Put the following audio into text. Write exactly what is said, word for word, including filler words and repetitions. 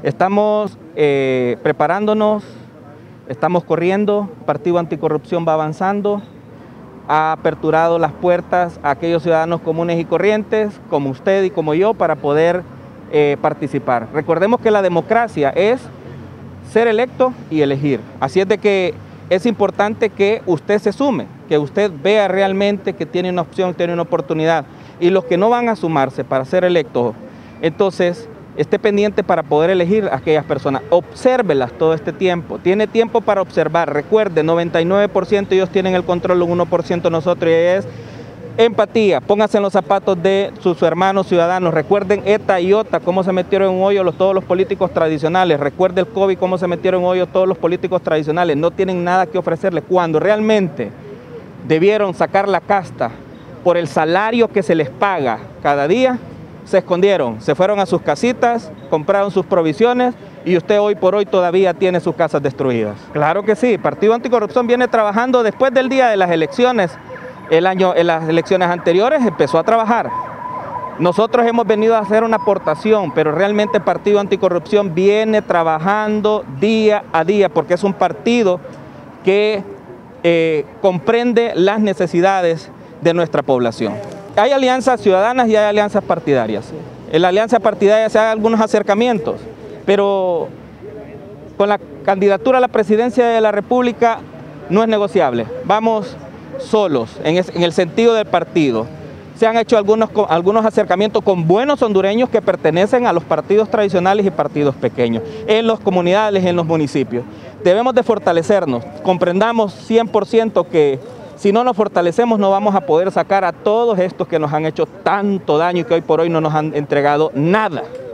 Estamos eh, preparándonos, estamos corriendo, el Partido Anticorrupción va avanzando, ha aperturado las puertas a aquellos ciudadanos comunes y corrientes, como usted y como yo, para poder eh, participar. Recordemos que la democracia es ser electo y elegir, así es de que es importante que usted se sume, que usted vea realmente que tiene una opción, tiene una oportunidad, y los que no van a sumarse para ser electos, entonces esté pendiente para poder elegir a aquellas personas, obsérvelas todo este tiempo, tiene tiempo para observar, recuerde, noventa y nueve por ciento ellos tienen el control, un uno por ciento nosotros, y es empatía, pónganse en los zapatos de sus hermanos ciudadanos, recuerden ETA y OTA, cómo se metieron en un hoyo los, todos los políticos tradicionales, recuerden el COVID, cómo se metieron en un hoyo todos los políticos tradicionales, no tienen nada que ofrecerles, cuando realmente debieron sacar la casta por el salario que se les paga cada día, se escondieron, se fueron a sus casitas, compraron sus provisiones y usted hoy por hoy todavía tiene sus casas destruidas. Claro que sí, Partido Anticorrupción viene trabajando después del día de las elecciones, el año, en las elecciones anteriores empezó a trabajar. Nosotros hemos venido a hacer una aportación, pero realmente el Partido Anticorrupción viene trabajando día a día porque es un partido que eh, comprende las necesidades de nuestra población. Hay alianzas ciudadanas y hay alianzas partidarias. En la alianza partidaria se hacen algunos acercamientos, pero con la candidatura a la presidencia de la República no es negociable. Vamos solos, en, es, en el sentido del partido. Se han hecho algunos, algunos acercamientos con buenos hondureños que pertenecen a los partidos tradicionales y partidos pequeños, en las comunidades, en los municipios. Debemos de fortalecernos, comprendamos cien por ciento que si no nos fortalecemos no vamos a poder sacar a todos estos que nos han hecho tanto daño y que hoy por hoy no nos han entregado nada.